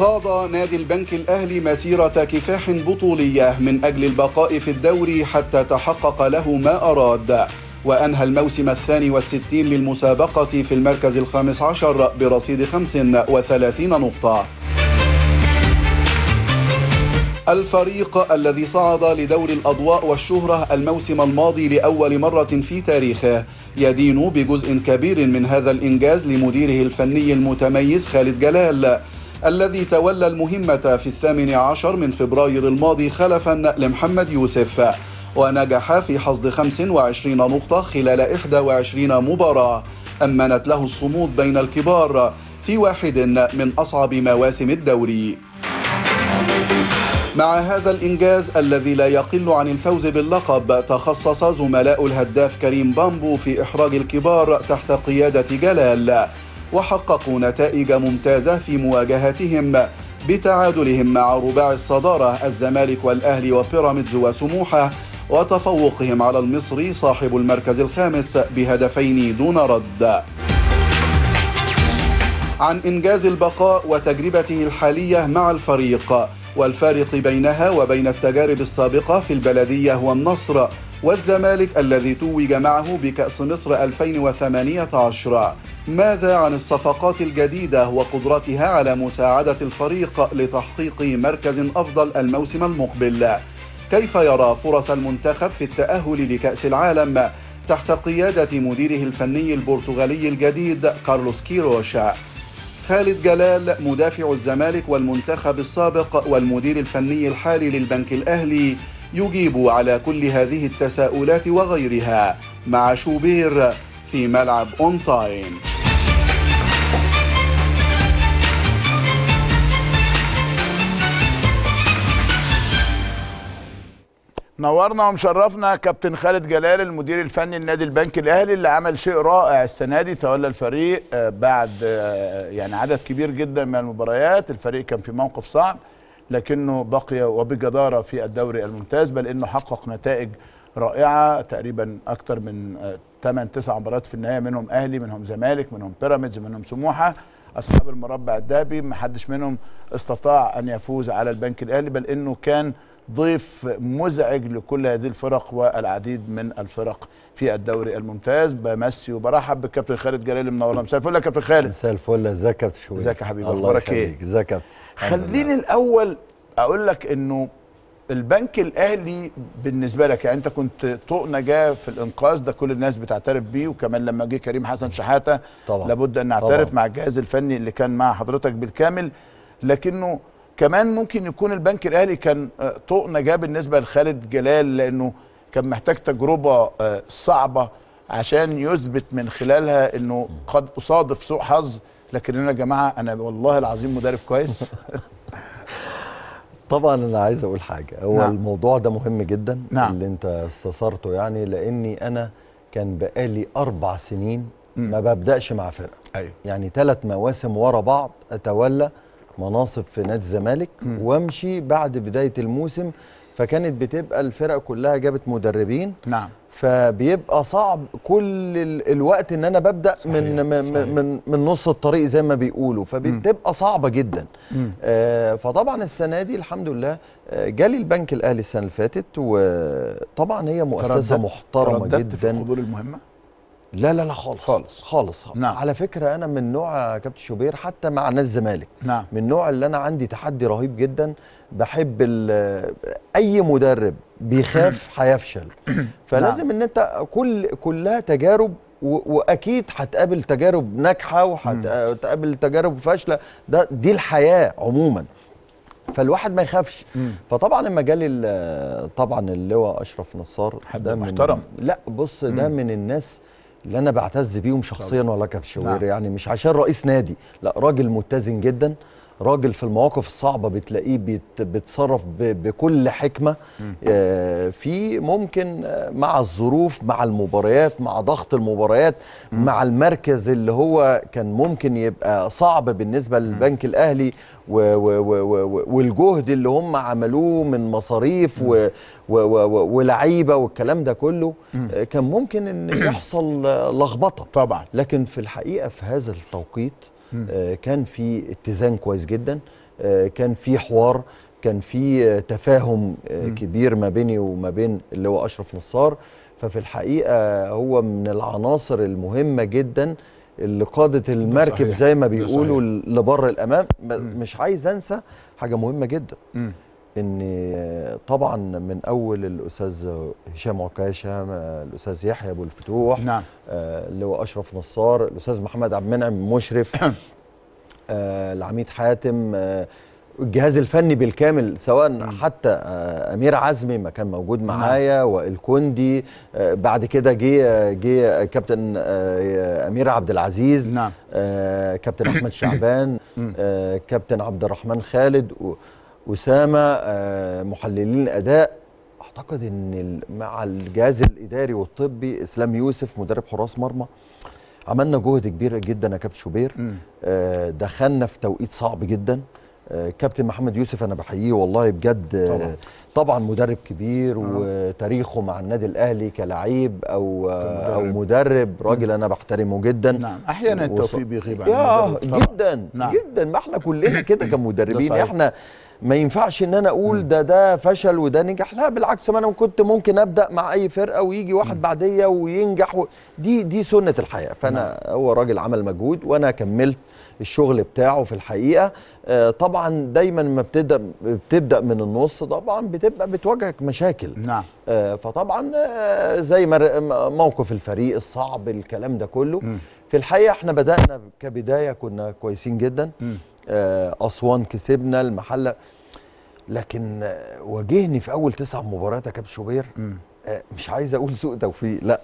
خاض نادي البنك الأهلي مسيرة كفاح بطولية من أجل البقاء في الدوري حتى تحقق له ما أراد، وأنهى الموسم 62 للمسابقة في المركز 15 برصيد 35 نقطة. الفريق الذي صعد لدور الأضواء والشهرة الموسم الماضي لأول مرة في تاريخه يدين بجزء كبير من هذا الإنجاز لمديره الفني المتميز خالد جلال، الذي تولى المهمة في 18 من فبراير الماضي خلفا لمحمد يوسف، ونجح في حصد 25 نقطة خلال 21 مباراة أمنت له الصمود بين الكبار في واحد من أصعب مواسم الدوري. مع هذا الإنجاز الذي لا يقل عن الفوز باللقب، تخصص زملاء الهداف كريم بامبو في إحراج الكبار تحت قيادة جلال، وحققوا نتائج ممتازة في مواجهاتهم بتعادلهم مع رباع الصدارة الزمالك والأهلي وبيراميدز وسموحة، وتفوقهم على المصري صاحب المركز الخامس بهدفين دون رد. عن إنجاز البقاء وتجربته الحالية مع الفريق والفارق بينها وبين التجارب السابقة في البلدية والنصر والزمالك الذي توج معه بكأس مصر 2018، ماذا عن الصفقات الجديدة وقدرتها على مساعدة الفريق لتحقيق مركز أفضل الموسم المقبل؟ كيف يرى فرص المنتخب في التأهل لكأس العالم تحت قيادة مديره الفني البرتغالي الجديد كارلوس كيروش؟ خالد جلال مدافع الزمالك والمنتخب السابق والمدير الفني الحالي للبنك الأهلي يجيب على كل هذه التساؤلات وغيرها مع شوبير في ملعب اون تايم. نورنا ومشرفنا كابتن خالد جلال المدير الفني لنادي البنك الاهلي اللي عمل شيء رائع السنه دي، تولى الفريق بعد يعني عدد كبير جدا من المباريات. الفريق كان في موقف صعب لكنه بقي وبجداره في الدوري الممتاز، بل انه حقق نتائج رائعه، تقريبا اكثر من 8-9 مباريات في النهايه، منهم اهلي، منهم زمالك، منهم بيراميدز، منهم سموحه، اصحاب المربع الذهبي، ما حدش منهم استطاع ان يفوز على البنك الاهلي، بل انه كان ضيف مزعج لكل هذه الفرق والعديد من الفرق في الدوري الممتاز. بمسي وبرحب بالكابتن خالد جلال، منورنا. مساء الفل يا كابتن خالد. مساء الفل، ازيك يا كابتن شوقي؟ ازيك يا حبيبي، اخبارك ايه؟ ازيك يا كابتن؟ خليني الاول اقول لك انه البنك الاهلي بالنسبه لك، يعني انت كنت طوق نجاه في الانقاذ ده، كل الناس بتعترف بيه، وكمان لما جه كريم حسن شحاته طبعا لابد ان نعترف طبعا مع الجهاز الفني اللي كان مع حضرتك بالكامل، لكنه كمان ممكن يكون البنك الاهلي كان طوق نجاه بالنسبه لخالد جلال، لانه كان محتاج تجربه صعبه عشان يثبت من خلالها انه قد اصادف سوء حظ. لكن انا يا جماعه انا والله العظيم مدرب كويس. طبعا انا عايز اقول حاجه، هو نعم. الموضوع ده مهم جدا نعم. اللي انت استثرته، يعني لاني انا كان بقالي 4 سنين ما ببداش مع فرقه. أيوه. يعني 3 مواسم ورا بعض اتولى مناصب في نادي الزمالك وامشي بعد بدايه الموسم، فكانت بتبقى الفرق كلها جابت مدربين. نعم. فبيبقى صعب كل الوقت ان انا ببدا صحيح. من نص الطريق زي ما بيقولوا، فبتبقى صعبه جدا. فطبعا السنه دي الحمد لله جالي البنك الاهلي السنه اللي فاتت، وطبعا هي مؤسسه محترمه جدا. في القبول المهمه؟ لا لا لا خالص. نعم. على فكره انا من نوع كابتن شوبير حتى مع ناس الزمالك، نعم، من النوع اللي انا عندي تحدي رهيب جدا، بحب اي مدرب بيخاف هيفشل. فلازم ان انت كلها تجارب، واكيد هتقابل تجارب ناجحه وهتقابل تجارب فاشله، دي الحياه عموما، فالواحد ما يخافش. فطبعا لما جالي طبعا اللواء اشرف نصار، ده محترم. لا بص، ده من الناس اللي انا بعتز بيهم شخصيا والله كابتن شوبير. يعني مش عشان رئيس نادي، لا، راجل متزن جدا، راجل في المواقف الصعبه بتلاقيه بيتصرف بكل حكمه. في ممكن مع الظروف، مع المباريات، مع ضغط المباريات، مع المركز اللي هو كان ممكن يبقى صعب بالنسبه للبنك الاهلي، والجهد اللي هم عملوه من مصاريف ولعيبه والكلام ده كله، كان ممكن ان يحصل لخبطه طبعا. لكن في الحقيقه في هذا التوقيت كان في اتزان كويس جدا. كان في حوار، كان في تفاهم كبير ما بيني وما بين اللي هو أشرف نصار. ففي الحقيقة هو من العناصر المهمة جدا اللي قادت المركب زي ما بيقولوا لبر الأمام. مش عايز أنسى حاجة مهمة جدا، ان طبعا من اول الاستاذ هشام عكاشه، الاستاذ يحيى ابو الفتوح، نعم، اللي هو اشرف نصار، الاستاذ محمد عبد المنعم مشرف، العميد حاتم، الجهاز الفني بالكامل، سواء حتى امير عزمي ما كان موجود معايا، والكندي، بعد كده جه كابتن امير عبد العزيز، نعم، كابتن احمد شعبان، كابتن عبد الرحمن خالد، أسامة، محللين أداء. أعتقد أن مع الجهاز الإداري والطبي، إسلام يوسف مدرب حراس مرمى، عملنا جهد كبير جدا يا كابتن شوبير. دخلنا في توقيت صعب جدا. كابتن محمد يوسف أنا بحييه والله بجد، طبعا مدرب كبير وتاريخه مع النادي الأهلي كلاعب أو مدرب، راجل أنا بحترمه جدا. نعم، أحيانا التوفيق بيغيب عن جدا. نعم. جدا، ما احنا كلنا كده كمدربين، احنا ما ينفعش ان انا اقول ده فشل وده نجح، لا بالعكس، ما انا كنت ممكن ابدا مع اي فرقه ويجي واحد بعديه وينجح دي سنه الحياه. فانا هو راجل عمل مجهود وانا كملت الشغل بتاعه في الحقيقه. طبعا دايما ما بتبدا من النص، طبعا بتبقى بتواجهك مشاكل. نعم. فطبعا زي موقف الفريق الصعب، الكلام ده كله. في الحقيقه احنا بدانا كبدايه كنا كويسين جدا. أسوان كسبنا، المحلة، لكن واجهني في أول 9 مباريات يا كابتن شوبير، مش عايز أقول سوء توفيق، لا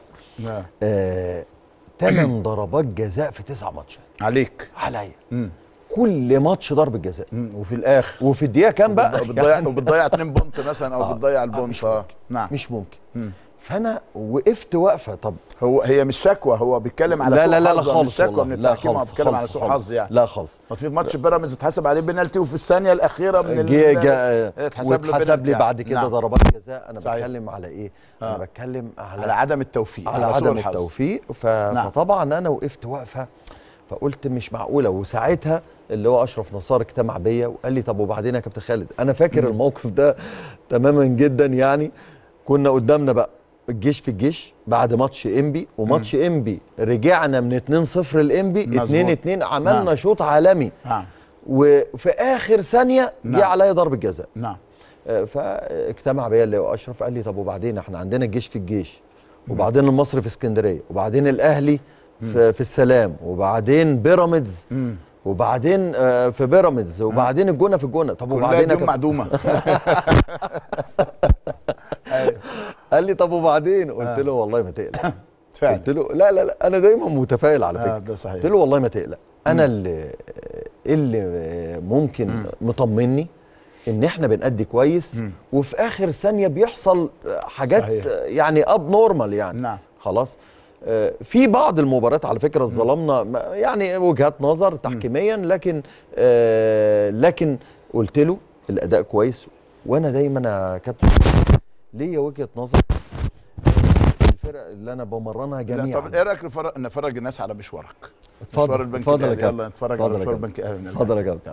8 ضربات جزاء في 9 ماتشات عليا. كل ماتش ضربة جزاء، وفي الآخر وفي الدقيقة كام بقى؟ وبتضيع 2 بونت مثلا، أو بتضيع البونت. نعم، مش ممكن. فانا وقفت وقفه. طب هي مش شكوى، هو بيتكلم على سوء حظ. لا خالص، مش شكوى من التحكيم، هو بيتكلم على سوء حظ يعني. لا خالص. في ماتش بيراميدز اتحسب عليه بنالتي، وفي الثانيه الاخيره من اتحسب لي بعد كده نعم. ضربات جزاء. انا بتكلم على ايه؟ انا بتكلم على عدم التوفيق، على عدم التوفيق. نعم. فطبعا انا وقفت وقفه، فقلت مش معقوله. وساعتها اللي هو اشرف نصار اجتمع بيا وقال لي طب وبعدين يا كابتن خالد؟ انا فاكر الموقف ده تماما جدا. يعني كنا قدامنا بقى الجيش في الجيش بعد ماتش انبي، وماتش انبي رجعنا من 2-0 لانبي 2-2، عملنا شوط عالمي. وفي اخر ثانيه جه عليا ضربه جزاء. نعم. فاجتمع بيا اللي هو اشرف، قال لي طب وبعدين؟ احنا عندنا الجيش في الجيش، وبعدين المصري في اسكندريه، وبعدين الاهلي في السلام، وبعدين بيراميدز، وبعدين في بيراميدز، وبعدين الجونه في الجونه. طب وبعدين؟ كلها معدومه. قال لي طب وبعدين؟ قلت له والله ما تقلق. قلت له لا انا دايما متفائل على فكره. ده صحيح. قلت له والله ما تقلق، انا اللي ممكن مطمني ان احنا بنأدي كويس، وفي اخر ثانيه بيحصل حاجات صحيح. يعني اب نورمال يعني. نعم. خلاص. في بعض المباريات على فكره ظلمنا يعني وجهات نظر تحكيميا، لكن قلت له الاداء كويس. وانا دايما يا كابتن ليا وجهه نظر، الفرق اللي انا بمرنها جميعا. طب ايه رايك نفرج الناس على مشوارك؟ مشوار البنك الاهلي. اتفضل يا كابتن. يلا نتفرج على مشوار البنك الاهلي. اتفضل يا كابتن.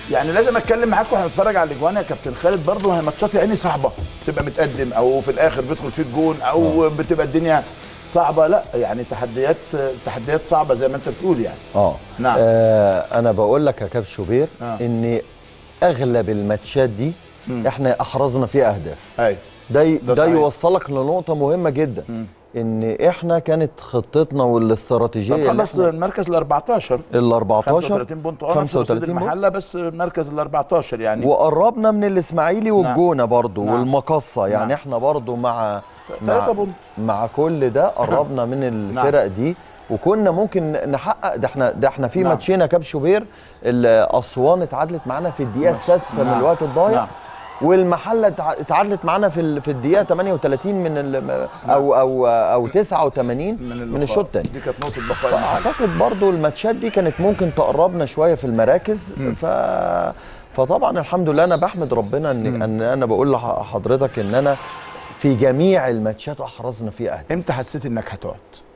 يعني لازم اتكلم معاك واحنا بنتفرج على الاجوان يا كابتن خالد، برضه هي ماتشات يعني صعبه، بتبقى متقدم او في الاخر بيدخل فيك جون او بتبقى الدنيا صعبه، لا يعني تحديات صعبه زي ما انت بتقول يعني. نعم. انا بقول لك يا كابتن شوبير ان اغلب الماتشات دي احنا احرزنا فيها اهداف. ايوه ده يوصلك لنقطه مهمه جدا. ان احنا كانت خطتنا والاستراتيجيه خلص المركز ال 14 35 بونت 35 المحله، بس المركز ال 14 يعني، وقربنا من الاسماعيلي والجونه برضو والمقصه يعني. احنا برضو مع 3 بونت مع كل ده قربنا من الفرق دي، وكنا ممكن نحقق ده احنا في ماتشين يا كابتن شوبير، اسوان اتعادلت معانا في الدقيقه السادسه من الوقت الضايع، والمحله اتعادلت معانا في الدقيقه 38 من او 89 من الشوط الثاني. دي كانت نقطه بقاء. اعتقد برضو الماتشات دي كانت ممكن تقربنا شويه في المراكز. فطبعا الحمد لله انا بحمد ربنا ان انا بقول لحضرتك ان انا في جميع الماتشات احرزنا فيها اهداف. امتى حسيت انك هتقعد؟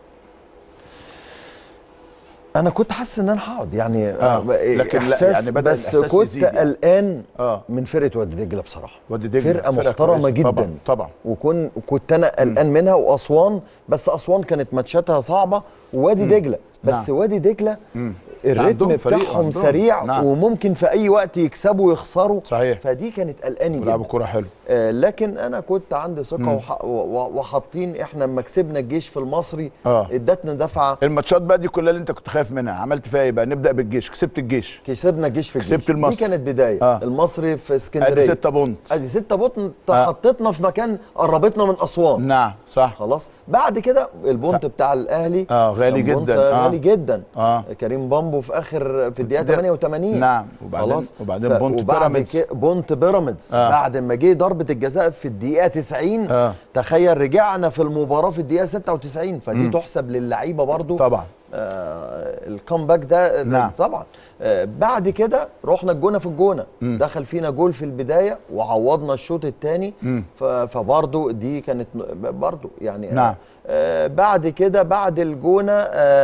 انا كنت حاسس ان انا هقعد يعني، لكن إحساس، يعني بدأ بس كنت قلقان يعني. من فرقه وادي دجله بصراحه. وادي دجله فرقه محترمه جدا طبعا. وكنت انا قلقان منها، واسوان، بس اسوان كانت ماتشاتها صعبه، ووادي دجله بس وادي دجله الريتم بتاعهم سريع وممكن في اي وقت يكسبوا ويخسروا. صحيح. فدي كانت قلقاني جدا. بيلعبوا كوره حلو. لكن انا كنت عندي ثقه وحاطين احنا لما كسبنا الجيش في المصري ادتنا دفعه. الماتشات بقى دي كلها اللي انت كنت خايف منها عملت فيها ايه بقى؟ نبدا بالجيش، كسبت الجيش، كسبنا الجيش في الجيش، كسبت المصري، دي كانت بدايه. المصري في اسكندريه ادي 6 بونت، ادي 6 بونت حطيتنا في مكان قربتنا من اسوان. نعم صح. خلاص بعد كده البونت بتاع الاهلي غالي جدا، غالي جدا. كريم بامبو في اخر في الدقيقه 88. نعم. وبعدين بونت بيراميدز بعد ما جه ضربه الجزاء في الدقيقه 90. تخيل رجعنا في المباراه في الدقيقه 96. فدي تحسب للعيبه برضو طبعا. الكامباك ده طبعا. بعد كده رحنا الجونه في الجونه، دخل فينا جول في البدايه وعوضنا الشوط الثاني. فبرضو دي كانت برضو يعني. بعد كده بعد الجونه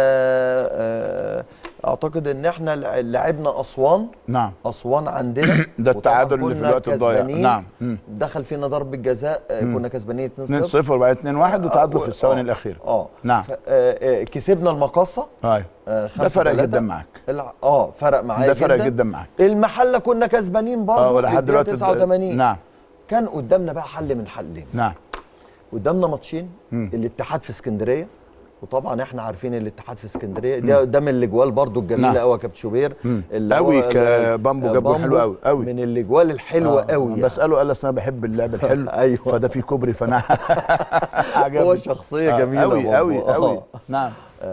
اعتقد ان احنا لعبنا اسوان. اسوان عندنا ده التعادل اللي في الوقت الضايع. دخل فينا ضربه جزاء، كنا كسبانين 2-0 وبعد 2-1 وتعادلوا في الثواني الاخيره. كسبنا المقاصه. ده فرق جدا معاك. فرق معايا جدا. ده فرق جدا معاك. المحله كنا كسبانين برضه لحد دلوقتي 89. كان قدامنا بقى حل من حلين. قدامنا ماتشين، الاتحاد في اسكندريه، وطبعا احنا عارفين الاتحاد في اسكندريه ده من الاجوال برضو الجميله قوي يا كابتن شوبير. قوي بامبو جابه حلو قوي قوي، من الاجوال الحلوه قوي يعني. بساله قال انا بحب اللعب الحلو. ايوه فده في كوبري فانا هو شخصيه جميله قوي قوي قوي. نعم.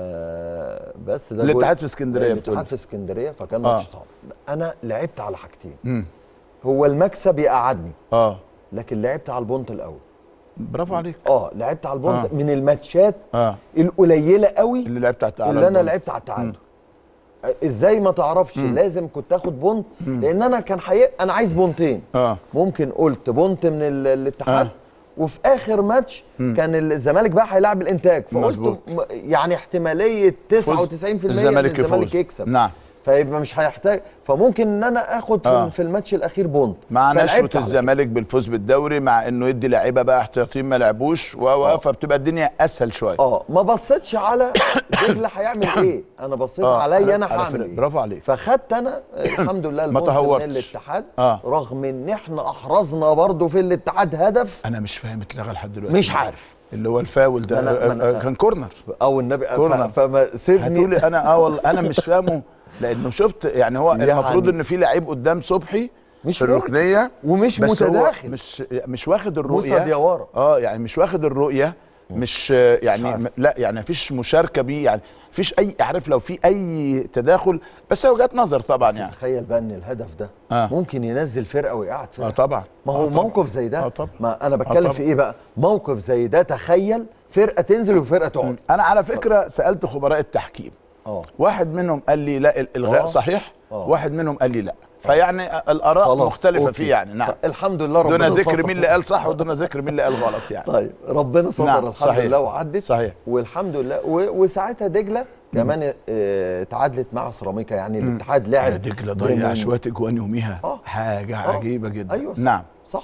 بس ده الاتحاد في اسكندريه. الاتحاد في اسكندريه فكان ماتش صعب. انا لعبت على حاجتين. هو المكسب يقعدني لكن لعبت على البونت الاول. برافو عليك. لعبت على البونت من الماتشات القليله قوي اللي لعبت على اللي انا لعبت على التعادل. ازاي ما تعرفش؟ لازم كنت اخد بونت، لان انا كان انا عايز بونتين. ممكن قلت بونت من الاتحاد وفي اخر ماتش كان الزمالك بقى هيلاعب الانتاج، فقلت يعني احتماليه 99% الزمالك يكسب. نعم. فيبقى مش هيحتاج، فممكن ان انا اخد في الماتش الاخير بونت مع نشوة الزمالك بالفوز بالدوري، مع انه يدي لعيبه بقى احتياطيين ما لعبوش فبتبقى الدنيا اسهل شويه. ما بصيتش على دجله هيعمل ايه، انا بصيت عليا انا هعمل ايه. برافو عليك. فخدت انا الحمد لله البونت من الاتحاد. رغم ان احنا احرزنا برضو في الاتحاد هدف انا مش فاهم اتلغى لحد دلوقتي، مش عارف اللي هو الفاول ده كان كورنر او النبي فما سيبني هتقولي انا والله انا مش فاهمه، لانه شفت يعني هو يعني المفروض ان في لعيب قدام صبحي مش في الركنيه ومش متداخل، مش واخد الرؤيه. يعني مش واخد الرؤيه، مش يعني لا يعني مفيش مشاركه بيه، يعني مفيش اي، عارف لو في اي تداخل، بس هو جات نظر طبعا يعني. تخيل بقى ان الهدف ده ممكن ينزل فرقه ويقعد فرقه. طبعا. ما هو موقف زي ده ما انا بتكلم في ايه بقى، موقف زي ده تخيل فرقه تنزل وفرقه تقعد. انا على فكره سالت خبراء التحكيم، واحد منهم قال لي لا الالغاء صحيح، واحد منهم قال لي لا، فيعني الاراء مختلفه فيه يعني. نعم. الحمد لله ربنا دون ذكر مين اللي قال صح ودون ذكر مين اللي قال غلط يعني. طيب ربنا ستر. الحمد لله وعدت. صحيح. والحمد لله وساعتها دجله كمان اتعادلت مع سيراميكا، يعني الاتحاد لعب. دجله ضيع شويه اجوان يوميها حاجه عجيبه جدا. ايوه صح. نعم صح.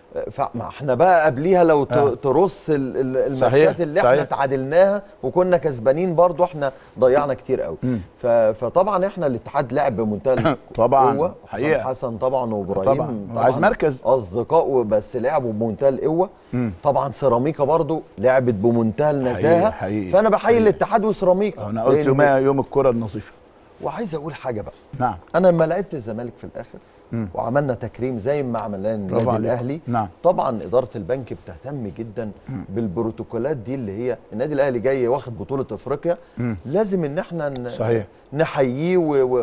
فما احنا بقى قبليها لو ترص الماتشات اللي احنا تعادلناها وكنا كسبانين برضو احنا ضيعنا كتير قوي. فطبعا احنا الاتحاد لعب بمنتهى طبعا حسام حسن طبعا وابراهيم طبعا عايز مركز اصدقاء، بس لعبوا بمنتهى القوه. طبعا سيراميكا برضو لعبت بمنتهى النزاهه. فانا بحيي الاتحاد وسيراميكا. انا قلت يوم الكره النظيفه. وعايز اقول حاجه بقى. نعم. انا لما لعبت الزمالك في الاخر وعملنا تكريم زي ما عملنا النادي الاهلي. نعم. طبعا اداره البنك بتهتم جدا بالبروتوكولات دي، اللي هي النادي الاهلي جاي واخد بطوله افريقيا، لازم ان احنا صحيح نحييه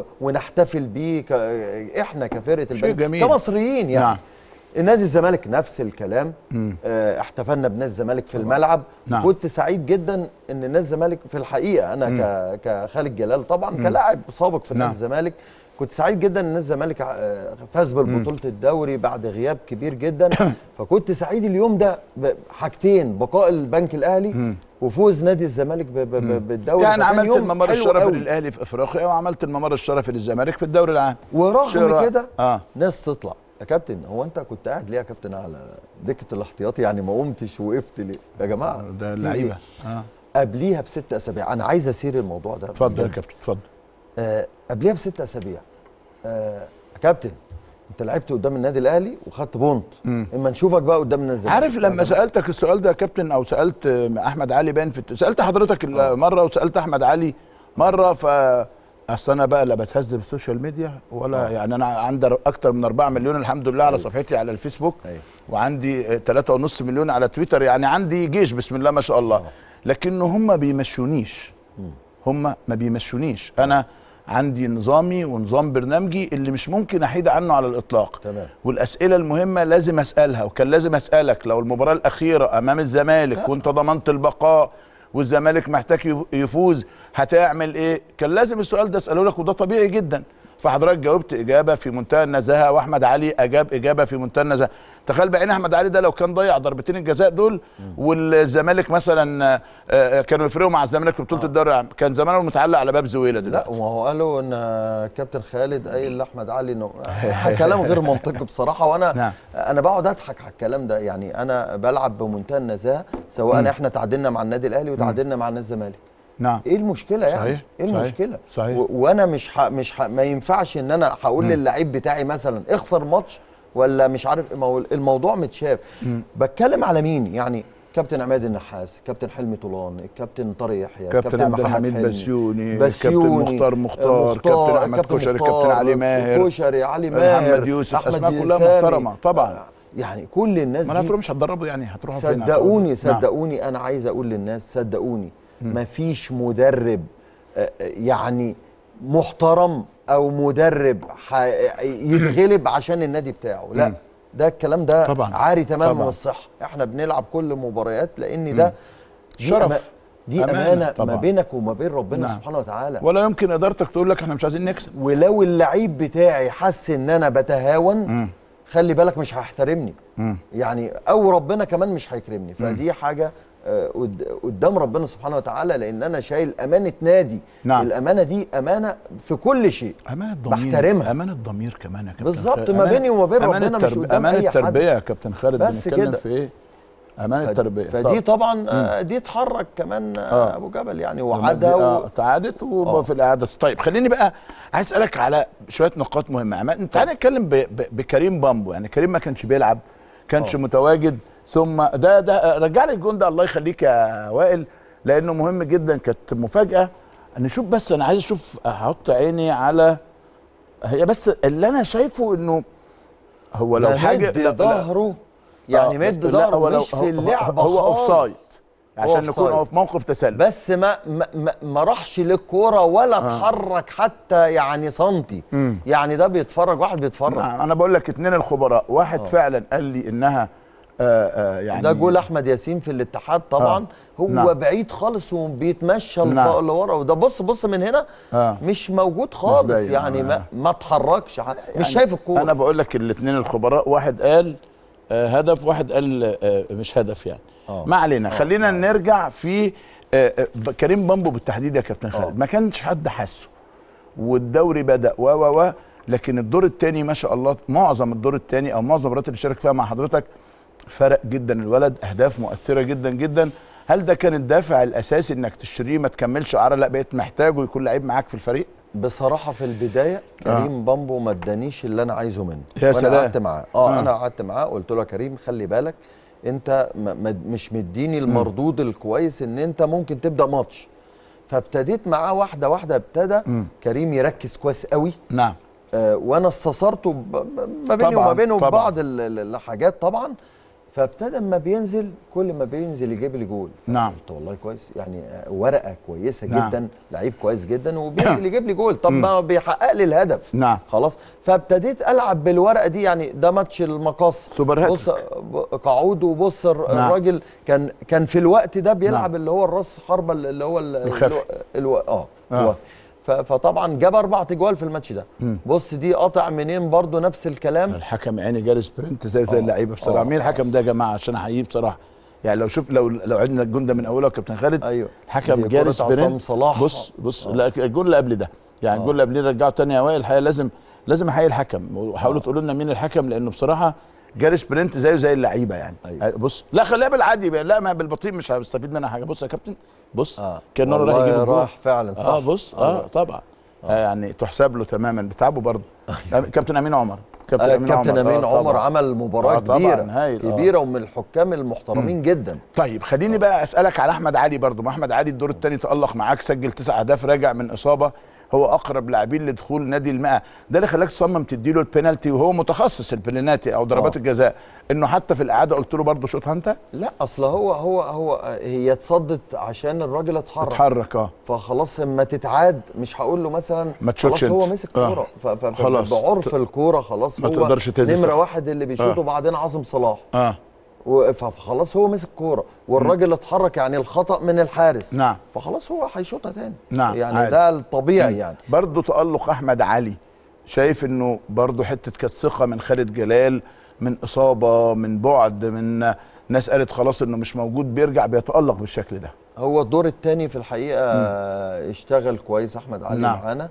ونحتفل بيه احنا كفرقه البنك جميل. كمصريين يعني. نعم. النادي الزمالك نفس الكلام. احتفلنا بنادي الزمالك في الملعب. نعم. كنت سعيد جدا ان نادي الزمالك في الحقيقه انا كخالد جلال طبعا كلاعب سابق في نادي الزمالك كنت سعيد جدا ان الزمالك فاز بالبطوله الدوري بعد غياب كبير جدا. فكنت سعيد اليوم ده بحاجتين: بقاء البنك الاهلي وفوز نادي الزمالك بالدوري. يعني عملت الممر الشرفي للاهلي في افريقيا وعملت الممر الشرفي للزمالك في الدوري العام. ورغم كده ناس تطلع يا كابتن، هو انت كنت قاعد ليه يا كابتن على دكه الاحتياطي؟ يعني ما قمتش وقفت ليه يا جماعه؟ ده اللعيبه قبليها ب6 اسابيع. انا عايز اسير الموضوع ده. اتفضل يا كابتن اتفضل. قبليها ب6 اسابيع يا كابتن انت لعبت قدام النادي الاهلي وخدت بونت، اما نشوفك بقى قدام الناس. عارف لما سالتك السؤال ده يا كابتن، او سالت احمد علي باين سالت حضرتك مره وسالت احمد علي مره، اصل انا بقى لا بتهز بالسوشيال ميديا ولا يعني انا عندي اكتر من 4 مليون الحمد لله على صفحتي على الفيسبوك. وعندي 3.5 مليون على تويتر، يعني عندي جيش بسم الله ما شاء الله. لكن هم ما بيمشونيش، هم ما بيمشونيش. انا عندي نظامي ونظام برنامجي اللي مش ممكن احيد عنه على الاطلاق. تمام. والاسئله المهمه لازم اسالها، وكان لازم اسالك لو المباراه الاخيره امام الزمالك وانت ضمنت البقاء والزمالك محتاج يفوز هتعمل ايه؟ كان لازم السؤال ده اساله لك، وده طبيعي جدا. فحضرتك جاوبت اجابه في منتهى النزاهه، واحمد علي اجاب اجابه في منتهى النزاهه. تخيل بعين احمد علي ده لو كان ضيع ضربتين الجزاء دول والزمالك مثلا كانوا يفرقوا مع الزمالك في بطوله الدوري العام، كان زمانه متعلق على باب زويله دلوقتي. لا وما هو قالوا ان كابتن خالد قايل لاحمد علي انه كلام غير منطقي بصراحه. وانا انا بقعد اضحك على الكلام ده. يعني انا بلعب بمنتهى النزاهه، سواء احنا تعادلنا مع النادي الاهلي وتعادلنا مع نادي الزمالك. نعم. ايه المشكله يعني؟ صحيح. ايه المشكله؟ صحيح. وانا مش ما ينفعش ان انا هقول للعيب بتاعي مثلا اخسر ماتش ولا مش عارف. الموضوع متشاف. بتكلم على مين؟ يعني كابتن عماد النحاس، كابتن حلمي طولان، الكابتن طارق يحيى، كابتن عبد الحميد بسيوني، كابتن مختار، كابتن احمد كشري، كابتن علي ماهر، علي ماهر، محمد يوسف، اسماء كلها محترمه طبعا. يعني كل الناس دي ما انتوا مش هتدربوا، يعني هتروحوا فين؟ صدقوني انا عايز اقول للناس صدقوني مفيش مدرب يعني محترم او مدرب يتغلب عشان النادي بتاعه. لا ده الكلام ده طبعًا عاري تماما من الصحه. احنا بنلعب كل مباريات لان ده شرف، دي امانه ما بينك وما بين ربنا سبحانه وتعالى. ولا يمكن ادارتك تقول لك احنا مش عايزين نكسب. ولو اللعيب بتاعي حس ان انا بتهاون خلي بالك مش هيحترمني يعني، او ربنا كمان مش هيكرمني. فدي حاجه قدام ربنا سبحانه وتعالى، لان انا شايل امانه نادي. الامانه دي امانه في كل شيء، امانه ضمير، بحترمها، امانه ضمير كمان يا كابتن بالظبط. ما بيني وما بين ربنا مش قدام اي حد. امانه تربيه يا كابتن خالد، بس بنتكلم في ايه؟ امانه تربيه. فدي طبعا دي اتحرك كمان ابو جبل يعني وعدها تعادت وفي الاعاده. طيب خليني بقى عايز اسالك على شويه نقاط مهمه. تعالى نتكلم بكريم بامبو. يعني كريم ما كانش بيلعب، كانش متواجد، ثم ده رجع لي الجون ده الله يخليك يا وائل، لانه مهم جدا. كانت مفاجاه. نشوف بس، انا عايز اشوف، احط عيني على هي بس اللي انا شايفه انه هو لو حاجه ظهره يعني مد ظهره مش في اللعبه هو اوفسايد عشان نكون في موقف تسلل، بس ما راحش للكوره ولا اتحرك حتى يعني سنتي. يعني ده بيتفرج، واحد بيتفرج. انا بقول لك 2 الخبراء، واحد فعلا قال لي انها يعني ده جول احمد ياسين في الاتحاد طبعا. هو بعيد خالص وبيتمشى لورا، وده بص من هنا مش موجود خالص. يعني ما اتحركش، يعني مش شايف الكوره. انا بقول لك الاثنين الخبراء، واحد قال هدف، واحد قال مش هدف يعني. ما علينا. خلينا نرجع في كريم بامبو بالتحديد يا كابتن خالد ما كانش حد حاسه، والدوري بدا لكن الدور الثاني ما شاء الله، معظم الدور الثاني او معظم المباريات اللي شارك فيها مع حضرتك فرق جدا الولد، اهداف مؤثره جدا جدا. هل ده كان الدافع الاساسي انك تشتريه ما تكملش عرى، لا بقيت محتاجه يكون لعيب معاك في الفريق؟ بصراحه في البدايه كريم بامبو ما ادانيش اللي انا عايزه منه، يا سلام. وانا قعدت معاه انا قعدت معاه قلت له يا كريم خلي بالك انت مش مديني المردود الكويس ان انت ممكن تبدا ماتش. فابتديت معاه واحده واحده، ابتدى كريم يركز كويس قوي. نعم. وانا استصرته ما بيني وما بينه ببعض الحاجات طبعا. فابتدى اما بينزل كل ما بينزل يجيب لي جول. نعم. قلت والله كويس، يعني ورقه كويسه جدا، لعيب كويس جدا وبينزل يجيب لي جول. طب ما بيحقق لي الهدف. نعم. خلاص. فابتديت العب بالورقه دي. يعني ده ماتش المقص، سوبر بص قعود، وبص الراجل كان في الوقت ده بيلعب اللي هو الراس حربه اللي هو الخفي. فطبعا جاب 4 اجوال في الماتش ده. بص دي قطع منين برضو نفس الكلام. الحكم يعني جاري سبرنت زي اللعيبه بصراحه. مين الحكم ده يا جماعه عشان احييه بصراحه؟ يعني لو عدنا الجون ده من اوله يا كابتن خالد. ايوه الحكم جاري سبرنت. بص لا الجون اللي قبل ده، يعني الجون اللي قبليه رجعه تاني يا وائل. الحقيقه لازم احيي الحكم، وحاولوا تقولوا لنا مين الحكم، لانه بصراحه جاري سبرنت زي اللعيبه يعني. بص لا خليها بالعادي، لا ما بالبطيء مش هستفيد منها حاجه. بص يا كابتن بص كان راح يجيب الجول. راح فعلا صح. بص طبعا يعني تحسب له تماما، بتعبه برضه. كابتن امين عمر. كابتن امين عمر عمل مباراه كبيره كبيره ومن الحكام المحترمين جدا. طيب خليني بقى اسالك على احمد علي برضه. ما احمد علي الدور الثاني تالق معاك، سجل 9 اهداف، راجع من اصابه، هو اقرب لاعبين لدخول نادي المئة. ده اللي خلاك تصمم تديله البينالتي، وهو متخصص البليناتي او ضربات الجزاء، انه حتى في الاعاده قلت له برضه شوطها انت؟ لا اصل هو هي اتصدت عشان الراجل اتحرك. فخلاص اما تتعاد مش هقول له مثلا ما تشوتش، خلاص هو مسك كوره. خلاص بعرف الكوره خلاص ما هو تقدرش تهز نمره واحد اللي بيشوطه بعدين عاصم صلاح. فخلاص هو مسك كوره والراجل اتحرك، يعني الخطأ من الحارس. نعم. فخلاص هو هيشوطها تاني. نعم. يعني عادي. ده الطبيعي يعني. برضه تألق احمد علي، شايف انه برضه حته كانت ثقه من خالد جلال، من اصابه، من بعد، من ناس قالت خلاص انه مش موجود، بيرجع بيتألق بالشكل ده. هو الدور الثاني في الحقيقه اشتغل كويس احمد علي معانا.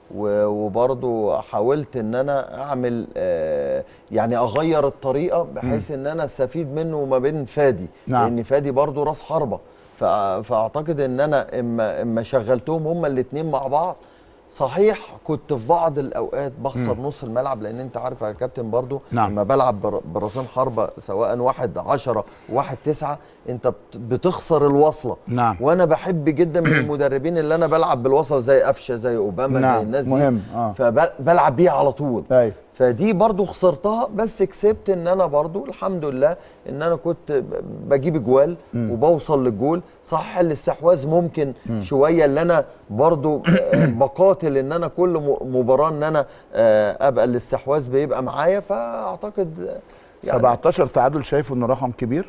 وبرضه حاولت ان انا اعمل يعني اغير الطريقه بحيث ان انا استفيد منه وما بين فادي. لان فادي برضه راس حربه. فاعتقد ان انا اما شغلتهم هما الاثنين مع بعض، صحيح كنت في بعض الاوقات بخسر نص الملعب، لان انت عارف يا كابتن برضو لما بلعب براسين حربه سواء 1-10 1-9 انت بتخسر الوصله. وانا بحب جدا من المدربين اللي انا بلعب بالوصله زي قفشه زي اوباما زي الناس دي مهم. فبلعب بيها على طول. فدي برضو خسرتها، بس كسبت ان انا برضو الحمد لله ان انا كنت بجيب جوال وبوصل للجول. صح الاستحواذ ممكن شويه، اللي انا برضو بقاتل ان انا كل مباراه ان انا ابقى الاستحواذ بيبقى معايا. فاعتقد يعني 17 تعادل شايفه انه رقم كبير؟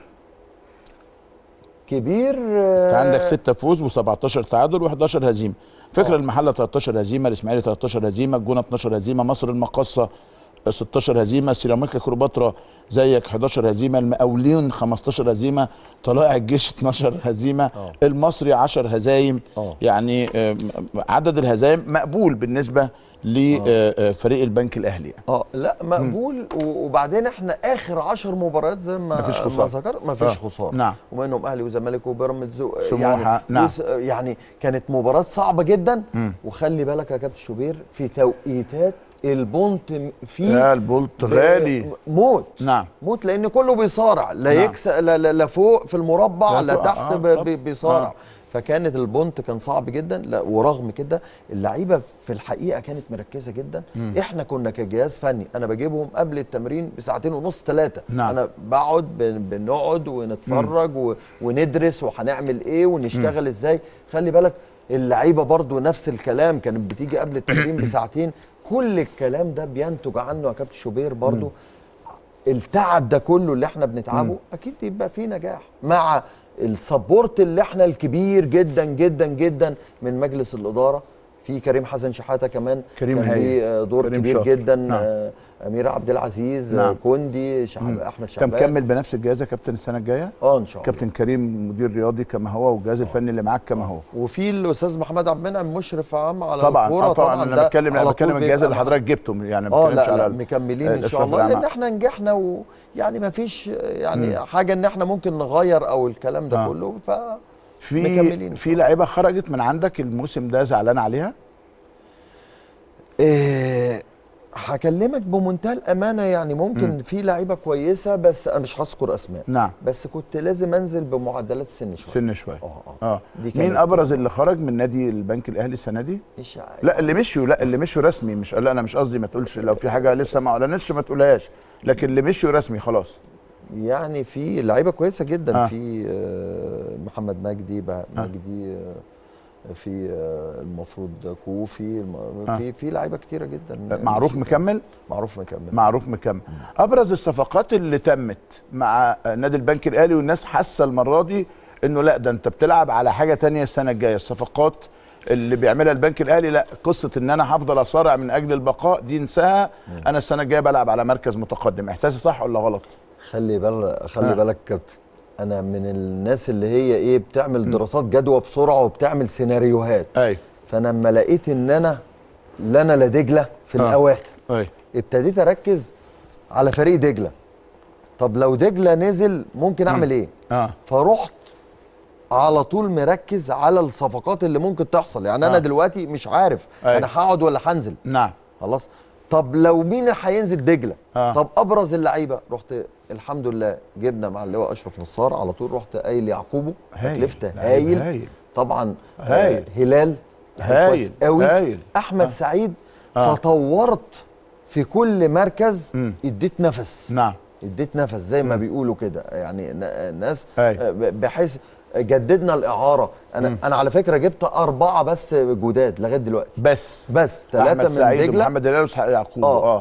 انت عندك 6 فوز و17 تعادل و11 هزيمه. فكره المحله 13 هزيمه، الاسماعيلي 13 هزيمه، الجونه 12 هزيمه، مصر المقاصه 16 هزيمه، سيراميكا كليوباترا زيك 11 هزيمه، المقاولين 15 هزيمه، طلائع الجيش 12 هزيمه، المصري 10 هزايم. يعني عدد الهزايم مقبول بالنسبه لفريق البنك الاهلي يعني. لا مقبول. وبعدين احنا اخر 10 مباريات زي ما ذكرت ما فيش خساره. نعم. ومنهم اهلي وزمالك وبيراميدز سموحه. يعني يعني كانت مباراه صعبه جدا. وخلي بالك يا كابتن شوبير في توقيتات البونت فيه البونت غالي موت. نعم. موت، لان كله بيصارع، لا يكسب لا فوق في المربع لا تحت بيصارع. فكانت البونت كان صعب جدا. لا ورغم كده اللعيبه في الحقيقه كانت مركزه جدا. احنا كنا كجهاز فني انا بجيبهم قبل التمرين بساعتين ونص 3. انا بقعد بنقعد ونتفرج وندرس وهنعمل ايه ونشتغل ازاي. خلي بالك اللعيبه برضو نفس الكلام كانت بتيجي قبل التمرين بساعتين. كل الكلام ده بينتج عنه يا كابتن شوبير برضو التعب ده كله اللي احنا بنتعبه اكيد يبقى فيه نجاح مع السبورت اللي احنا الكبير جدا جدا جدا من مجلس الاداره في كريم حسن شحاته كمان كريم كان ليه دور كبير شاطر. جدا. نعم. امير عبد العزيز، نعم. كوندي، احمد شعبان. انت مكمل بنفس الجهاز يا كابتن السنه الجايه؟ ان شاء الله. كابتن كريم مدير رياضي كما هو، والجهاز الفني اللي معاك كما هو. وفي الاستاذ محمد عبد المنعم مشرف عام على طبعا الكوره. طبعا انا بتكلم الجهاز اللي حضرتك جبته، يعني ما بتكلمش على مكملين ان شاء الله، لان احنا نجحنا ويعني ما فيش يعني حاجه ان احنا ممكن نغير او الكلام ده كله. ف في لعيبه خرجت من عندك الموسم ده زعلان عليها؟ هكلمك بمنتهى الامانه، يعني ممكن في لعيبه كويسه بس انا مش هذكر اسماء. نعم. بس كنت لازم انزل بمعدلات السن شويه. مين ابرز اللي خرج من نادي البنك الاهلي السنه دي؟ لا اللي مشوا رسمي، مش لا انا مش قصدي ما تقولش، لو في حاجه لسه ما اعلنتش ما تقولهاش، لكن اللي مشوا رسمي خلاص. يعني في لعيبه كويسه جدا. في محمد مجدي في المفروض كوفي، في لعيبه كتيره جدا. معروف مكمل. معروف مكمل. ابرز الصفقات اللي تمت مع نادي البنك الاهلي والناس حاسه المره دي انه لا ده انت بتلعب على حاجه ثانيه السنه الجايه. الصفقات اللي بيعملها البنك الاهلي، لا قصه ان انا هفضل اصارع من اجل البقاء دي انساها، انا السنه الجايه بلعب على مركز متقدم. احساسي صح ولا غلط؟ خلي بالك كابتن، انا من الناس اللي هي ايه بتعمل دراسات جدوى بسرعه وبتعمل سيناريوهات. فانا لما لقيت ان انا لا دجله في الاواخر، ابتديت اركز على فريق دجله. طب لو دجله نزل ممكن اعمل ايه؟ فرحت على طول مركز على الصفقات اللي ممكن تحصل. يعني انا دلوقتي مش عارف انا هقعد ولا هنزل. نعم. خلاص. طب لو مين هينزل دجله؟ طب ابرز اللعيبه، رحت الحمد لله جبنا مع اللواء اشرف نصار على طول، رحت قايل يعقوبه تكلفته هايل طبعا. هلال كويس قوي. احمد سعيد. فطورت في كل مركز، اديت نفس. نعم. اديت نفس زي ما بيقولوا كده، يعني الناس بحيث جددنا الاعاره. انا على فكره جبت 4 بس جداد لغايه دلوقتي. بس 3 من دجله، محمد هلال ويعقوب.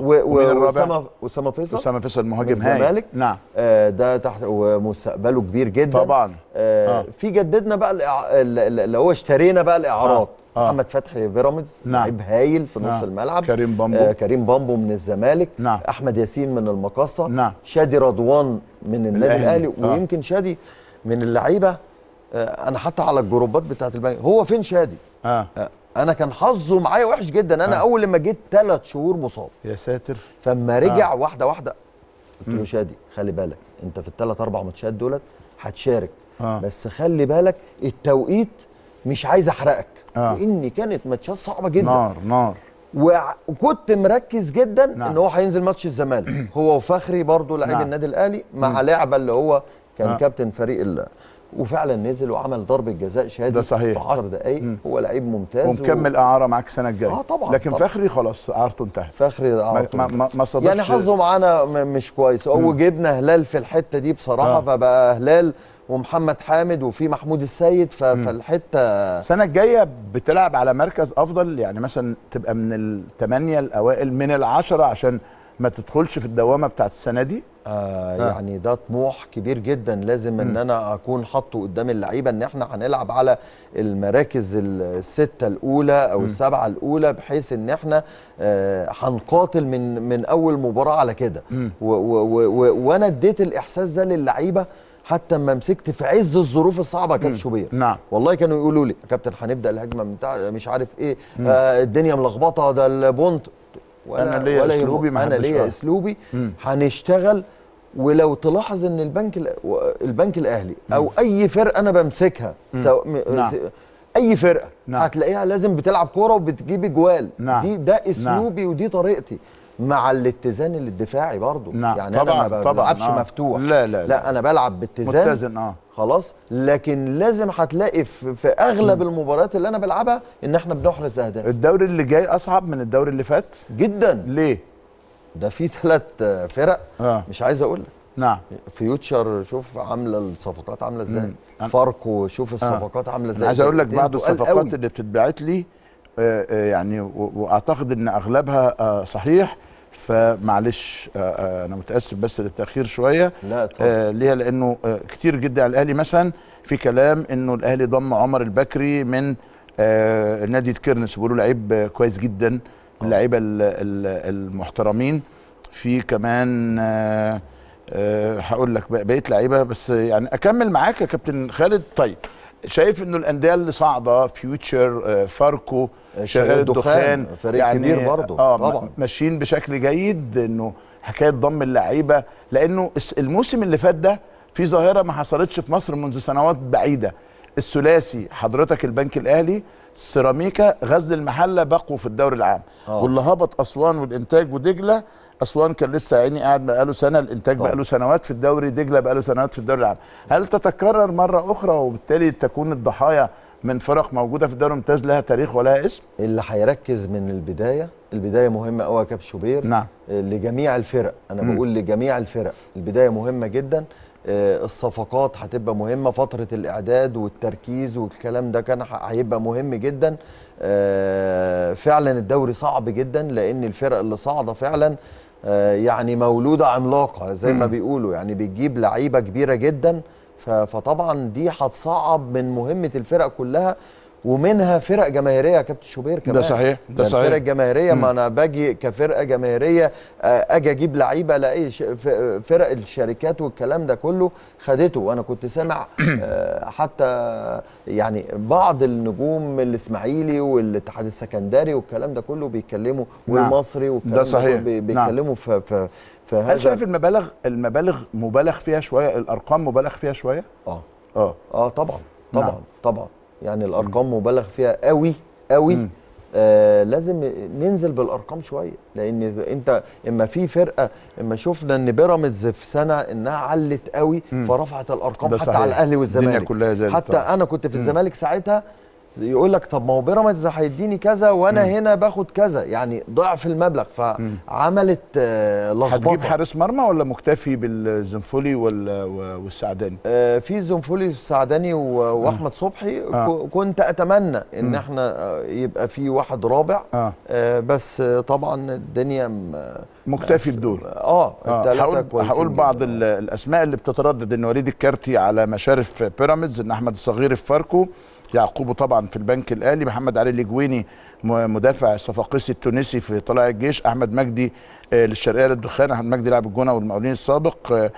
واسامه فيصل. اسامه فيصل مهاجم الزمالك. نعم. ده تحت ومستقبله كبير جدا طبعا. في جددنا بقى اللي هو اشترينا بقى الاعارات. محمد فتحي بيراميدز، لعيب هايل في نص الملعب. كريم بامبو من الزمالك. احمد ياسين من المقصه. شادي رضوان من النادي الاهلي. ويمكن شادي من اللعيبه، انا حتى على الجروبات بتاعت البنك، هو فين شادي؟ انا كان حظه معايا وحش جدا. انا اول لما جيت 3 شهور مصاب. يا ساتر. فما رجع واحده واحده قلت له شادي خلي بالك، انت في ال3 4 ماتشات دولت هتشارك. بس خلي بالك التوقيت مش عايز احرقك، لان كانت ماتشات صعبه جدا. نار. وكنت مركز جدا ان هو هينزل ماتش الزمالك هو وفخري برضو لعيب النادي الاهلي مع لعبه اللي هو كان كابتن فريق وفعلا نزل وعمل ضربه جزاء شادي في 10 دقائق. هو لعيب ممتاز ومكمل اعاره معاك السنه الجايه. طبعا. لكن طبعا. فخري خلاص اعارته انتهت. فخري اعارته ما صدقش، يعني حظه معانا مش كويس. وجبنا هلال في الحته دي بصراحه. فبقى هلال ومحمد حامد وفي محمود السيد. فالحته السنه الجايه بتلعب على مركز افضل، يعني مثلا تبقى من ال8 الاوائل من ال10 عشان ما تدخلش في الدوامه بتاعت السنه دي. يعني ده طموح كبير جدا لازم ان انا اكون حاطه قدام اللعيبه، ان احنا هنلعب على المراكز ال6 الاولى او ال7 الاولى، بحيث ان احنا هنقاتل من اول مباراه على كده. وانا اديت الاحساس ده للعيبه حتى اما مسكت في عز الظروف الصعبه يا كابتن شوبير. نعم. والله كانوا يقولوا لي يا كابتن هنبدا الهجمه بتاع مش عارف ايه، الدنيا ملخبطه، ده البونت. انا ليا اسلوبي، انا ليا اسلوبي. هنشتغل. ولو تلاحظ ان البنك الاهلي او اي فرقه انا بمسكها اي فرقه هتلاقيها لازم بتلعب كوره وبتجيب اجوال. ده اسلوبي ودي طريقتي، مع الاتزان الدفاعي برضو. يعني طبعًا انا ما بلعبش مفتوح. لا انا بلعب باتزان متزن. خلاص. لكن لازم هتلاقي في اغلب المباريات اللي انا بلعبها ان احنا بنحرز اهداف. الدوري اللي جاي اصعب من الدوري اللي فات جدا. ليه؟ ده في 3 فرق مش عايز اقول لك. نعم. فيوتشر شوف عامله الصفقات عامله ازاي. فاركو شوف الصفقات عامله ازاي. عايز اقول لك بعض الصفقات اللي بتتبعت لي يعني واعتقد ان اغلبها صحيح، فمعلش انا متاسف بس للتاخير شويه. لا طبعا. ليه؟ لانه كتير جدا على الاهلي مثلا في كلام انه الاهلي ضم عمر البكري من نادي كيرنس بيقولوا لعيب كويس جدا، اللعيبه المحترمين. في كمان هقول لك بقيه لعيبه، بس يعني اكمل معاك يا كابتن خالد. طيب شايف انه الانديه اللي صاعده فيوتشر، فاركو، شرقية الدخان فريق يعني كبير برضه طبعا ماشيين بشكل جيد، انه حكايه ضم اللعيبه، لانه الموسم اللي فات ده في ظاهره ما حصلتش في مصر منذ سنوات بعيده. الثلاثي حضرتك البنك الاهلي، سيراميكا، غزل المحله بقوا في الدوري العام. واللي هبط اسوان والانتاج ودجله. اسوان كان لسه عيني قاعد بقاله سنه، الانتاج بقاله سنوات في الدوري، دجله بقاله سنوات في الدوري العام. هل تتكرر مره اخرى وبالتالي تكون الضحايا من فرق موجوده في الدوري الممتاز لها تاريخ ولها اسم؟ اللي هيركز من البدايه مهمه قوي يا كابتن شوبير. نعم. لجميع الفرق، انا بقول لجميع الفرق البدايه مهمه جدا. الصفقات هتبقى مهمه، فتره الاعداد والتركيز والكلام ده كان هيبقى مهم جدا. فعلا الدوري صعب جدا، لان الفرق اللي صاعده فعلا يعني مولوده عملاقه زي ما بيقولوا، يعني بتجيب لعيبه كبيره جدا. فطبعا دي هتصعب من مهمه الفرق كلها، ومنها فرق جماهيريه يا كابتن شوبير كمان. ده صحيح، ده صحيح. الفرق الجماهيريه، ما انا باجي كفرقه جماهيريه اجي اجيب لعيبه الاقي فرق الشركات والكلام ده كله خدته. وانا كنت سامع حتى يعني بعض النجوم الاسماعيلي والاتحاد السكندري والكلام ده كله بيتكلموا، والمصري والكلام ده صحيح. بيتكلموا في هذا. هل شايف المبالغ مبالغ فيها شويه، الارقام مبالغ فيها شويه؟ طبعا يعني الارقام مبالغ فيها قوي قوي. لازم ننزل بالارقام شويه، لان انت اما في فرقه، اما شفنا ان بيراميدز في سنه انها علت قوي فرفعت الارقام حتى على الاهلي والزمالك. كلها زادت حتى طبعا. انا كنت في الزمالك ساعتها يقول لك طب ما هو بيراميدز هيديني كذا وانا هنا باخد كذا، يعني ضعف المبلغ، فعملت لخبطه. هتجيب حارس مرمى ولا مكتفي بالزنفولي والسعداني؟ في زنفولي والسعداني واحمد صبحي. كنت اتمنى ان احنا يبقى في واحد رابع. بس طبعا الدنيا مكتفي بدول. هقول بعض الاسماء اللي بتتردد، ان وليد الكارتي على مشارف بيراميدز، ان احمد الصغير في فاركو، يعقوبه طبعا في البنك الاهلي، محمد علي الجويني مدافع الصفاقسي التونسي في طلائع الجيش، احمد مجدي للشرقيه للدخان، احمد مجدي لاعب الجونه والمقاولين السابق،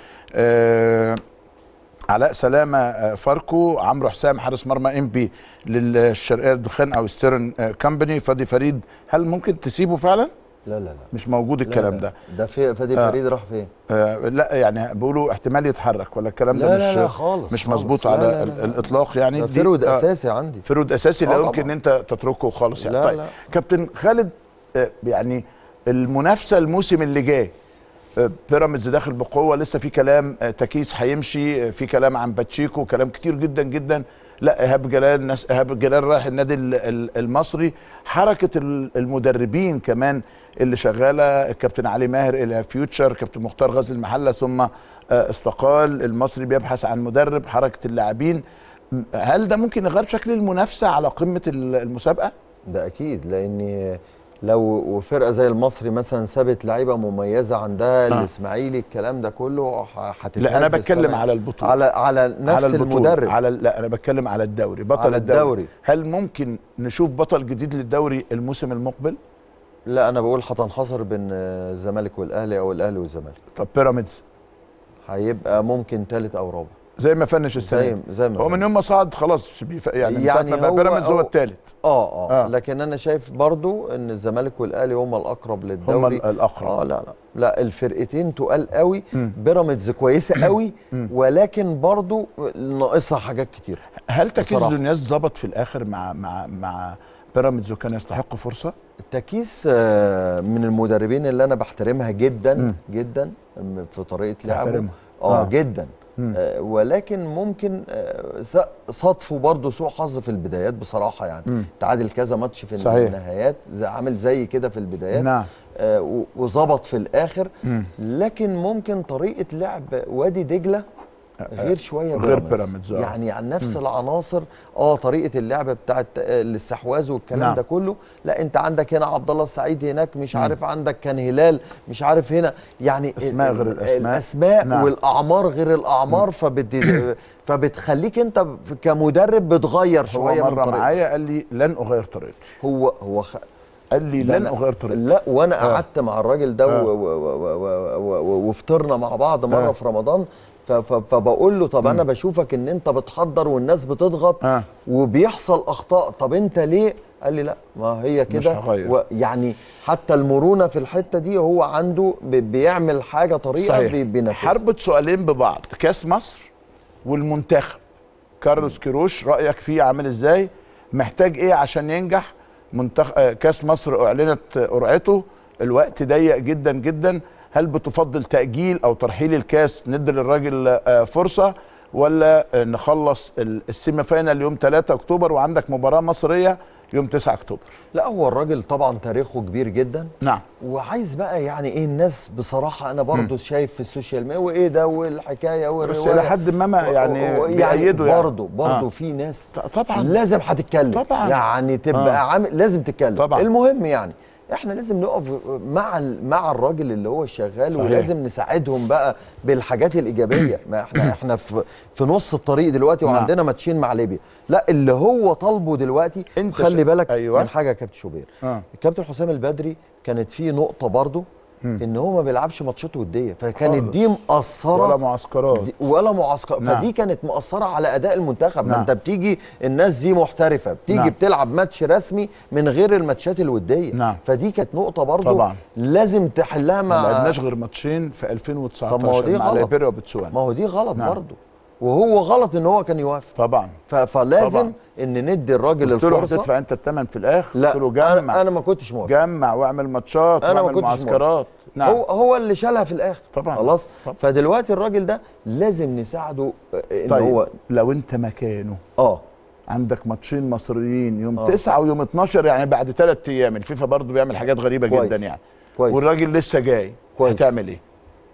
علاء سلامه فاركو، عمرو حسام حارس مرمى بي للشرقيه للدخان او ستيرن كامباني، فادي فريد. هل ممكن تسيبه فعلا؟ لا مش موجود الكلام ده. ده فادي فريد راح فين؟ لا يعني بيقولوا احتمال يتحرك، ولا الكلام ده لا خالص مش مظبوط على الاطلاق يعني. ده فرود اساسي عندي، فرود اساسي لا يمكن ان انت تتركه خالص يعني. طيب كابتن خالد، يعني المنافسه الموسم اللي جاي، بيراميدز داخل بقوه، لسه في كلام تكيس هيمشي، في كلام عن باتشيكو، كلام كتير جدا جدا. لا ايهاب جلال، ايهاب جلال رايح النادي المصري، حركه المدربين كمان اللي شغاله، الكابتن علي ماهر الى فيوتشر، كابتن مختار غزل المحله ثم استقال، المصري بيبحث عن مدرب، حركه اللاعبين. هل ده ممكن يغير شكل المنافسه على قمه المسابقه؟ ده اكيد، لان لو فرقه زي المصري مثلا سابت لعيبه مميزه عندها، الاسماعيلي الكلام ده كله هتتهز. لا انا بتكلم على البطوله، على نفس المدرب، لا انا بتكلم على الدوري، بطل الدوري. هل ممكن نشوف بطل جديد للدوري الموسم المقبل؟ لا انا بقول هتنحصر بين الزمالك والاهلي او الاهلي والزمالك. طب بيراميدز هيبقى ممكن ثالث او رابع زي ما فنش السنه، زي ما هو من يوم ما صعد خلاص يعني ساعه ما بقى بيراميدز هو الثالث. لكن انا شايف برضو ان الزمالك والاهلي هم الاقرب للدوري، هم الاقرب. لا الفرقتين تقال قوي. بيراميدز كويسه قوي، ولكن برضو ناقصها حاجات كتير. هل تكيس دونياس ظبط في الاخر مع بيراميدز وكان يستحق فرصه؟ التكيس من المدربين اللي انا بحترمها جدا جدا في طريقه لعبه. جدا. ولكن ممكن صدفه برضه سوء حظ في البدايات بصراحه، يعني تعادل كذا ماتش في النهايات، عامل زي كده في البدايات. نعم. وظبط في الاخر. لكن ممكن طريقه لعب وادي دجله غير شويه غير بيراميدز يعني عن نفس العناصر. طريقه اللعب بتاعت الاستحواذ والكلام ده كله. لا انت عندك هنا عبد الله السعيد، هناك مش عارف عندك كان هلال، مش عارف هنا يعني اسماء غير الاسماء والاعمار غير الاعمار. فبتخليك انت كمدرب بتغير شويه من طريقتك. معايا قال لي لن اغير طريقتي. قال لي لن اغير طريقتي. لا وانا قعدت مع الراجل ده وفطرنا مع بعض مره في رمضان. فبقول له طب انا بشوفك ان انت بتحضر والناس بتضغط وبيحصل اخطاء، طب انت ليه؟ قال لي لا ما هي كده. يعني حتى المرونه في الحته دي هو عنده بيعمل حاجه طريقه بينفذها. حربة سؤالين ببعض، كاس مصر والمنتخب، كارلوس كيروش رايك فيه عامل ازاي؟ محتاج ايه عشان ينجح؟ كاس مصر اعلنت قرعته، الوقت ضيق جدا جدا، هل بتفضل تأجيل أو ترحيل الكاس ندي للراجل فرصة، ولا نخلص السيمي فاينال يوم 3 أكتوبر وعندك مباراة مصرية يوم 9 أكتوبر؟ لا هو الراجل طبعا تاريخه كبير جدا. نعم. وعايز بقى يعني ايه الناس بصراحة أنا برضو شايف في السوشيال ميديا وإيه ده والحكاية والرواية، بس إلى حد ما يعني بيأيدوا يعني برضو في ناس طبعا لازم هتتكلم طبعا، يعني تبقى عامل لازم تتكلم طبعا. المهم يعني احنا لازم نقف مع الراجل اللي هو شغال صحيح. ولازم نساعدهم بقى بالحاجات الايجابيه. ما احنا في نص الطريق دلوقتي وعندنا ماتشين مع ليبيا. لا اللي هو طالبه دلوقتي خلي بالك من حاجه يا كابتن شوبير. الكابتن حسام البدري كانت فيه نقطه برضو ان هو ما بيلعبش ماتشات وديه، فكانت دي مأثره ولا معسكرات فدي كانت مأثره على اداء المنتخب. ما انت بتيجي الناس دي محترفه بتيجي بتلعب ماتش رسمي من غير الماتشات الوديه. فدي كانت نقطه برضو طبعا لازم تحلها. ما لعبناش غير ماتشين في 2019 مع ليبيريا وبتسوانا. ما هو دي غلط برضو، وهو غلط ان هو كان يوافق طبعا. فلازم طبعا ان ندي الراجل الفرصه. تدفع انت الثمن في الاخر؟ لا قلت له جمع. انا ما كنتش موافق. جمع واعمل ماتشات واعمل معسكرات. نعم. هو اللي شالها في الاخر طبعا خلاص. فدلوقتي الراجل ده لازم نساعده ان طيب هو لو انت مكانه عندك ماتشين مصريين يوم 9 ويوم 12، يعني بعد 3 ايام. الفيفا برضو بيعمل حاجات غريبه جدا يعني والراجل لسه جاي هتعمل ايه؟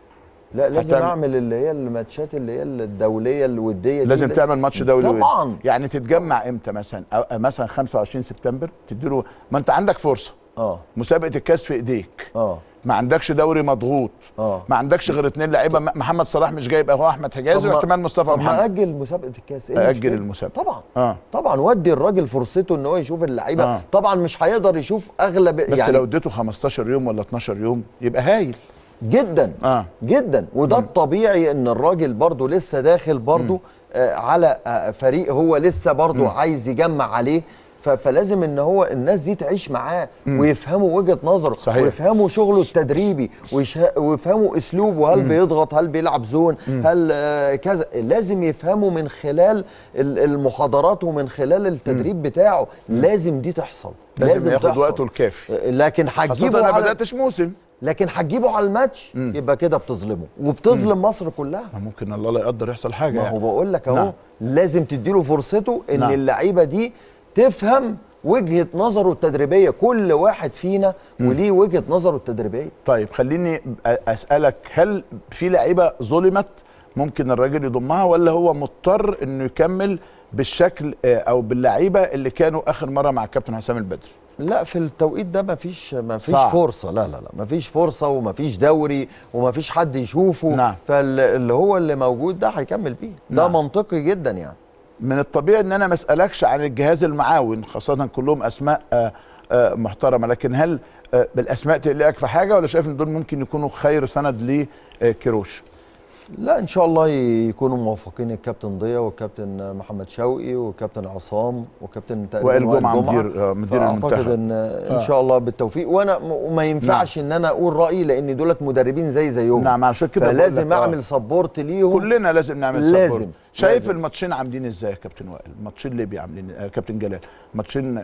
لا لازم اعمل اللي هي الماتشات اللي هي الدوليه الوديه. لازم تعمل ماتش دولي طبعا. يعني تتجمع امتى مثلا 25 سبتمبر تديله، ما انت عندك فرصه. مسابقه الكاس في ايديك. ما عندكش دوري مضغوط. ما عندكش غير 2 لعيبه، محمد صلاح مش جايب اهو، احمد حجازي واحتمال مصطفى محمد. طب ما اجل مسابقه الكاس. اجل المسابقه طبعا. طبعا ودي الراجل فرصته ان هو يشوف اللعيبه. طبعا مش هيقدر يشوف اغلب بس يعني لو اديته 15 يوم ولا 12 يوم يبقى هايل جدا جدا. وده الطبيعي ان الراجل برضو لسه داخل برضو على فريق هو لسه برضو عايز يجمع عليه. فلازم ان هو الناس دي تعيش معاه ويفهموا وجهه نظره صحيح. ويفهموا شغله التدريبي ويفهموا اسلوبه، هل بيضغط، هل بيلعب زون، هل كذا. لازم يفهموا من خلال المحاضرات ومن خلال التدريب بتاعه. لازم دي تحصل، لازم ياخد وقته الكافي. لكن هتجيبه انا ما بداتش موسم، لكن هتجيبه على الماتش يبقى كده بتظلمه وبتظلم مصر كلها. ممكن الله لا يقدر يحصل حاجه. ما هو بقول لك اهو لازم تديله فرصته ان اللعيبه دي تفهم وجهة نظره التدريبية. كل واحد فينا وليه وجهة نظره التدريبية. طيب خليني أسألك، هل في لعيبة ظلمت ممكن الراجل يضمها، ولا هو مضطر انه يكمل بالشكل او باللعيبة اللي كانوا اخر مرة مع الكابتن حسام البدري؟ لا في التوقيت ده مفيش فرصة. لا مفيش فرصة ومفيش دوري ومفيش حد يشوفه. فاللي هو اللي موجود ده هيكمل بيه. ده منطقي جدا يعني. من الطبيعي ان انا ما اسالكش عن الجهاز المعاون، خاصه كلهم اسماء محترمه، لكن هل بالاسماء تقلقك في حاجه، ولا شايف ان دول ممكن يكونوا خير سند لكيروش؟ لا ان شاء الله يكونوا موفقين، الكابتن ضياء والكابتن محمد شوقي والكابتن عصام والكابتن وائل جمعه مدير المنتخب. اعتقد ان شاء الله بالتوفيق. وانا وما ينفعش ان انا اقول رايي لان دولت مدربين زيهم. نعم عشان كده فلازم اعمل سبورت ليهم. كلنا لازم نعمل سبورت. شايف الماتشين عاملين ازاي يا كابتن وائل؟ ماتشين ليبيا عاملين كابتن جلال، ماتشين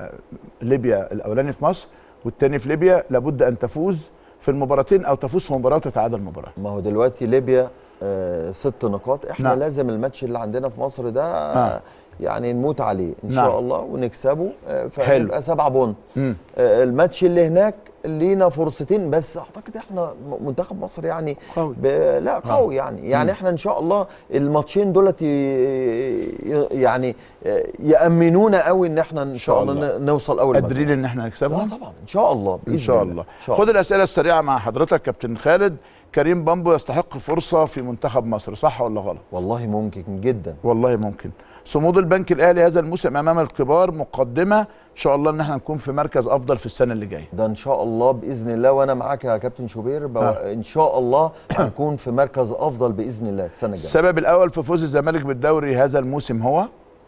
ليبيا الاولاني في مصر والثاني في ليبيا، لابد ان تفوز في المباراتين او تفوز في مباراه وتتعادل مباراه. ما هو دلوقتي ليبيا 6 نقاط. احنا نعم. لازم الماتش اللي عندنا في مصر ده يعني نموت عليه ان نعم. شاء الله ونكسبه، فهيبقى 7 بونت. الماتش اللي هناك لينا فرصتين بس، اعتقد احنا منتخب مصر يعني قوي. لا قوي يعني احنا ان شاء الله الماتشين دولت يعني يامنونا قوي ان احنا ان شاء الله نوصل اول ماتش. قادرين ان احنا نكسبهم طبعا ان شاء الله باذن ان شاء الله. خد الاسئله السريعه مع حضرتك كابتن خالد. كريم بامبو يستحق فرصه في منتخب مصر، صح ولا غلط؟ والله ممكن جدا، والله ممكن. صمود البنك الاهلي هذا الموسم امام الكبار مقدمه ان شاء الله ان احنا نكون في مركز افضل في السنه اللي جايه. ده ان شاء الله باذن الله، وانا معاك يا كابتن شوبير ان شاء الله هنكون في مركز افضل باذن الله السنه الجايه. السبب الاول في فوز الزمالك بالدوري هذا الموسم هو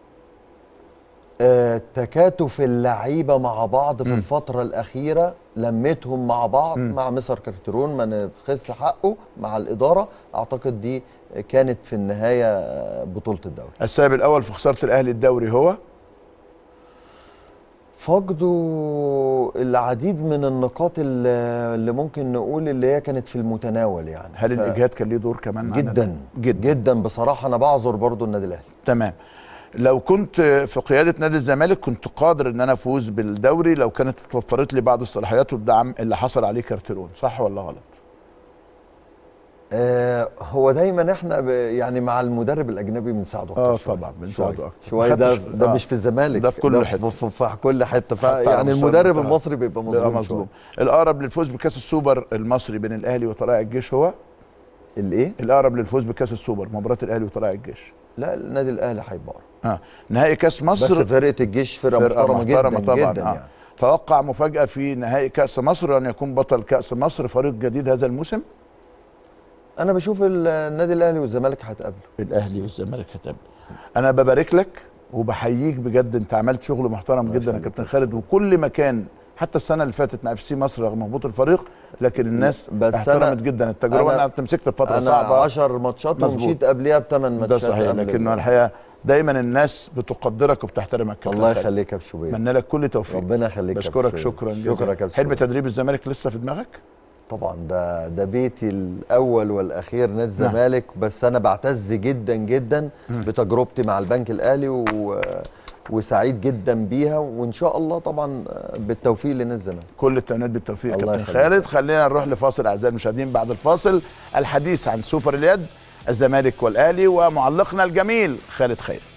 تكاتف اللعيبه مع بعض في الفتره الاخيره، لمتهم مع بعض مع مستر كارترون، ما نبخس حقه مع الاداره. اعتقد دي كانت في النهايه بطوله الدوري. السبب الاول في خساره الاهلي الدوري هو فقدوا العديد من النقاط اللي ممكن نقول اللي هي كانت في المتناول يعني. هل الاجهاد كان ليه دور كمان معانا؟ جدا جدا جدا بصراحه. انا بعذر برضو النادي الاهلي. تمام. لو كنت في قياده نادي الزمالك كنت قادر ان انا افوز بالدوري لو كانت اتوفرت لي بعض الصلاحيات والدعم اللي حصل عليه كارترون، صح ولا غلط؟ هو دايما احنا يعني مع المدرب الاجنبي بنساعده اكتر. طبعا بنساعده اكتر شويه. ده مش في الزمالك، ده في كل حته، في كل حته. يعني المدرب المصري بيبقى مظلوم. الاقرب للفوز بكاس السوبر المصري بين الاهلي وطلائع الجيش هو الايه؟ الاقرب للفوز بكاس السوبر مباراه الاهلي وطلائع الجيش. لا النادي الاهلي هيبقى نهائي كاس مصر. بس فرقه الجيش فرقه محترمه جدا طبعا جدا يعني. توقع مفاجاه في نهائي كاس مصر ان يكون بطل كاس مصر فريق جديد هذا الموسم. انا بشوف النادي الاهلي والزمالك هيتقابلوا. الاهلي والزمالك هيتقابلوا. انا ببارك لك وبحييك بجد، انت عملت شغل محترم جدا يا كابتن خالد، وكل مكان حتى السنه اللي فاتت مع FC مصر رغم هبوط الفريق لكن الناس احترمت جدا التجربه. انت مسكت في فتره صعبه، 10 ماتشات ومشيت قبليها ب8 ماتشات. ده صحيح، لكن الحقيقه دايما الناس بتقدرك وبتحترمك كابتن الله يخليك يا ابو شوبير. اتمنى لك كل توفيق. ربنا يخليك. بشكرك شكرا جزيلا. شكرا يا كابتن. حلم تدريب الزمالك لسه في دماغك؟ طبعا ده بيتي الاول والاخير نادي الزمالك. بس انا بعتز جدا جدا بتجربتي مع البنك الاهلي وسعيد جدا بيها، وان شاء الله طبعا بالتوفيق لنادي الزمالك. كل التمنيات بالتوفيق يا كابتن خالد. خلينا نروح لفاصل اعزائي المشاهدين، بعد الفاصل الحديث عن سوبر اليد الزمالك والاهلي ومعلقنا الجميل خالد خير.